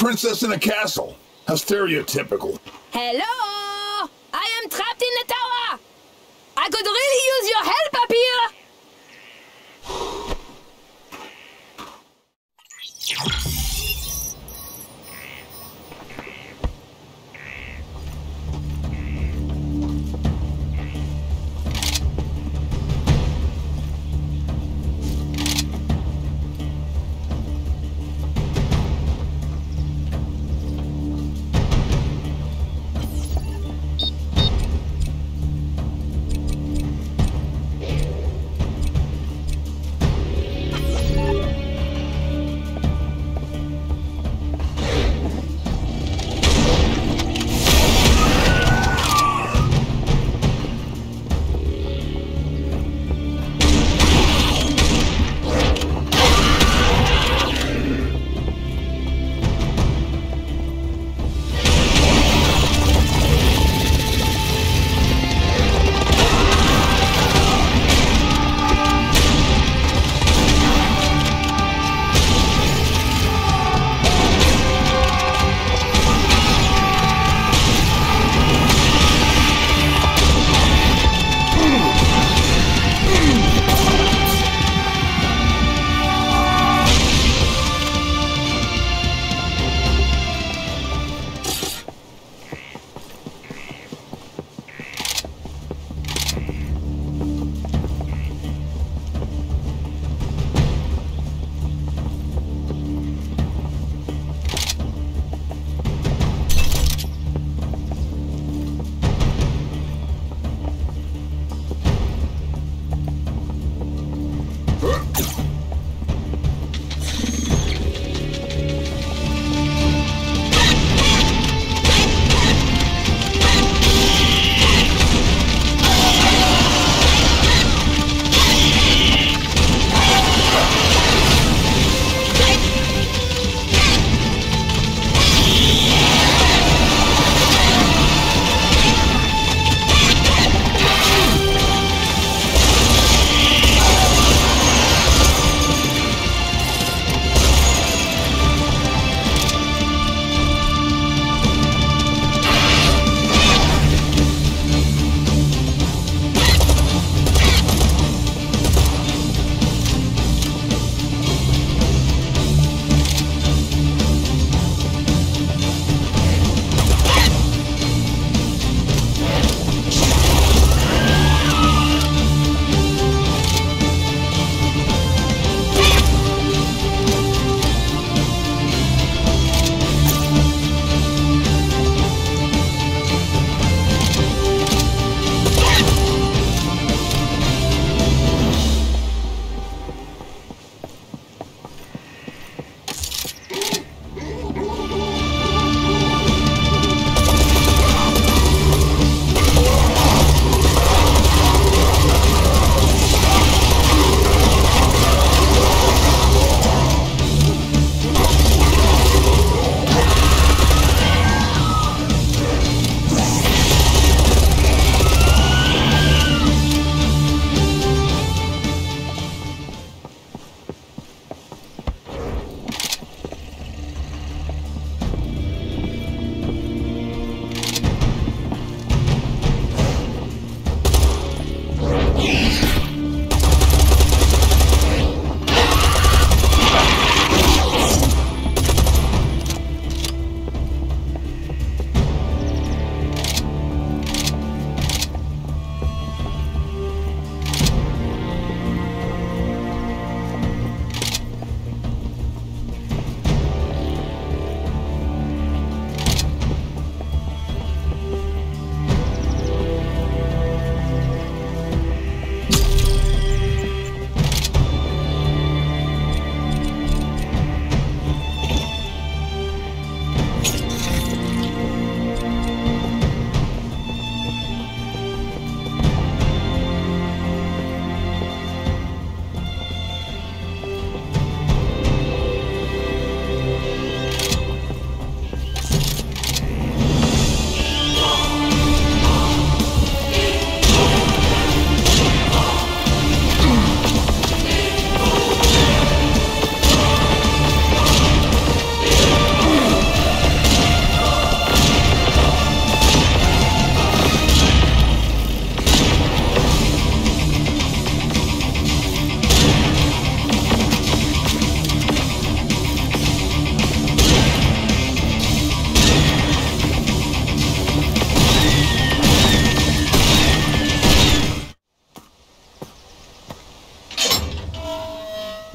princess in a castle. How stereotypical. Hello! I am trapped in the tower! I could really use your help up here!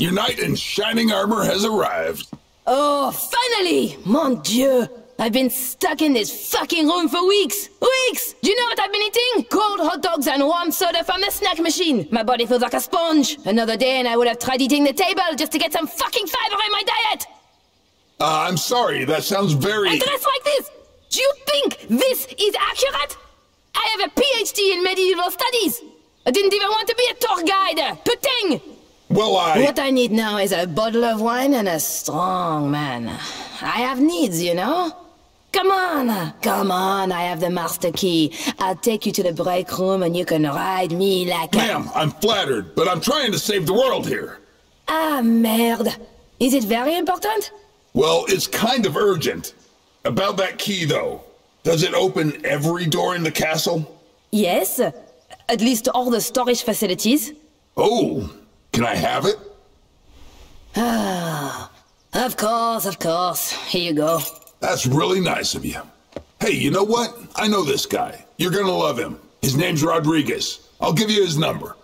Your knight in shining armor has arrived. Oh, finally! Mon Dieu! I've been stuck in this fucking room for weeks! Weeks! Do you know what I've been eating? Cold hot dogs and warm soda from the snack machine. My body feels like a sponge. Another day and I would have tried eating the table just to get some fucking fiber in my diet! I'm sorry, that sounds very... I dress like this! Do you think this is accurate? I have a PhD in medieval studies! I didn't even want to be a tour guide! Putain! Well, What I need now is a bottle of wine and a strong man. I have needs, you know? Come on, I have the master key. I'll take you to the break room and you can ride me like a... Ma'am, I'm flattered, but I'm trying to save the world here. Ah, merde. Is it very important? Well, it's kind of urgent. About that key, though. Does it open every door in the castle? Yes. At least all the storage facilities. Oh, can I have it? Ah, of course. Here you go. That's really nice of you. Hey, you know what? I know this guy. You're gonna love him. His name's Rodriguez. I'll give you his number.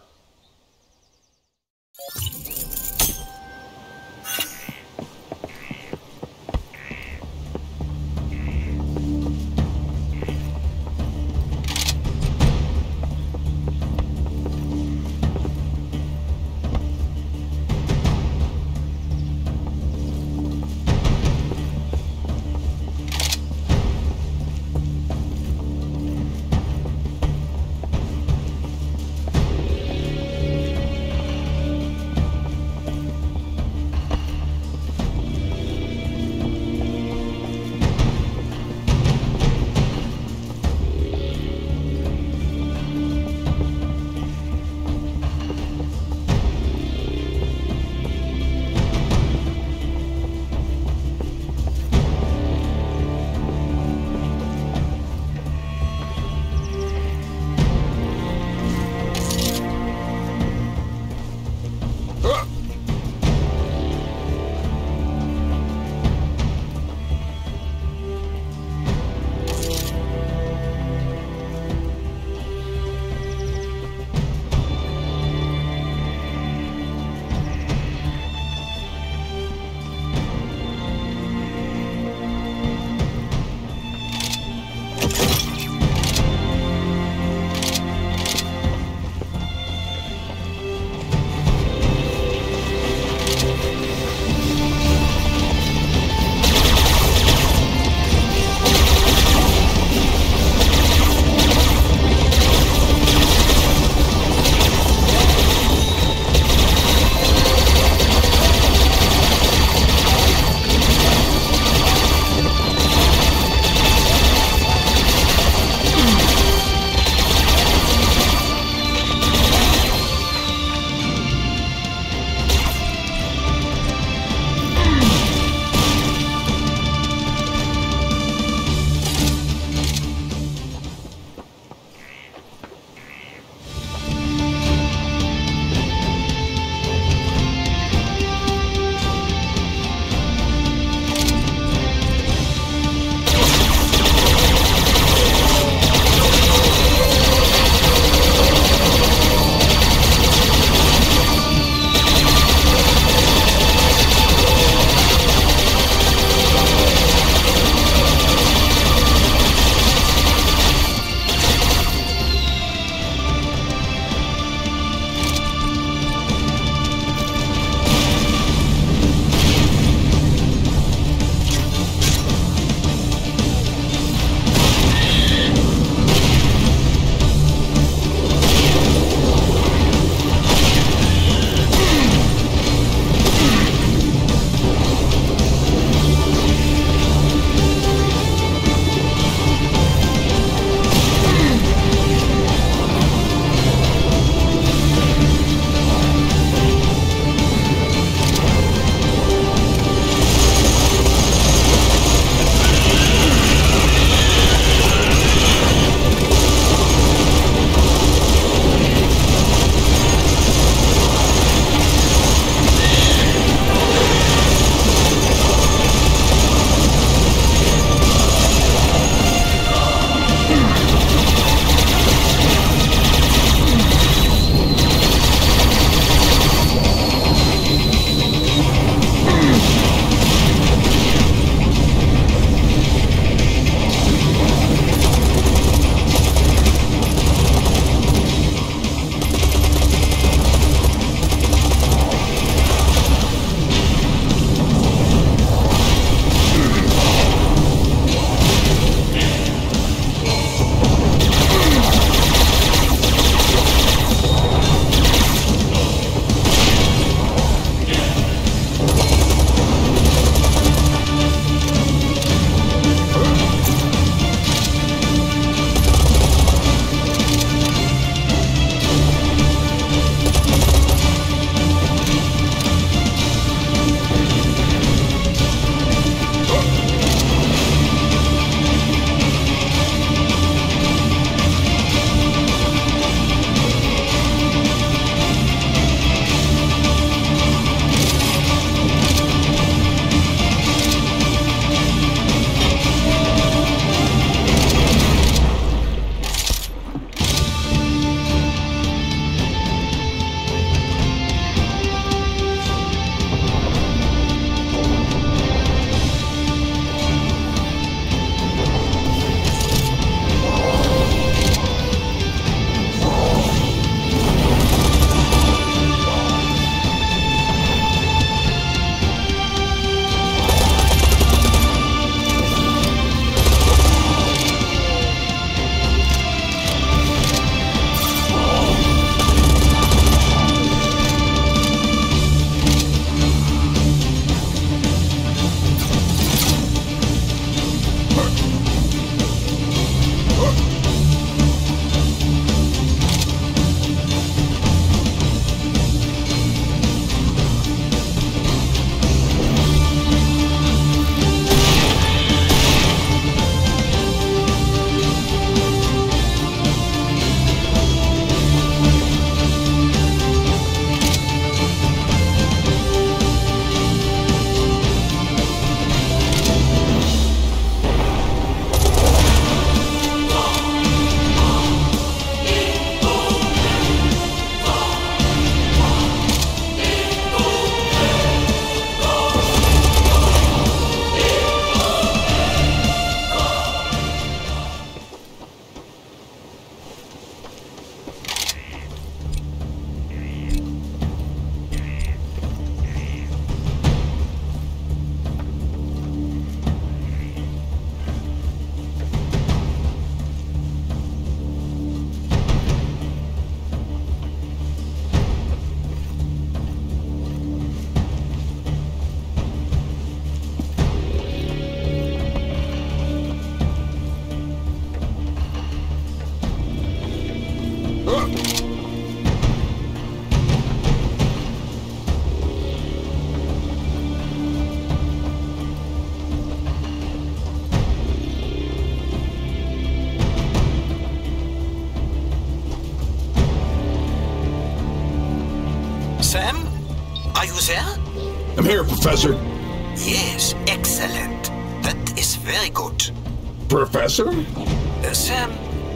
Sam? Are you there? I'm here, Professor. Yes, excellent. That is very good. Professor? Sam,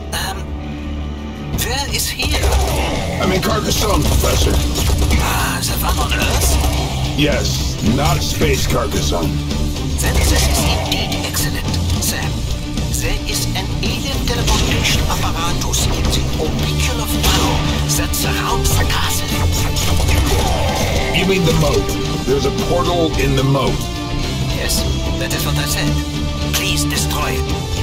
where is here? I'm in Carcassonne, Professor. Ah, the one on Earth? Yes, not Space Carcassonne. Then this is indeed excellent, Sam. There is an alien teleportation apparatus in the orbicular flow that surrounds the castle. You mean the moat? There's a portal in the moat. Yes, that is what I said. Please destroy it.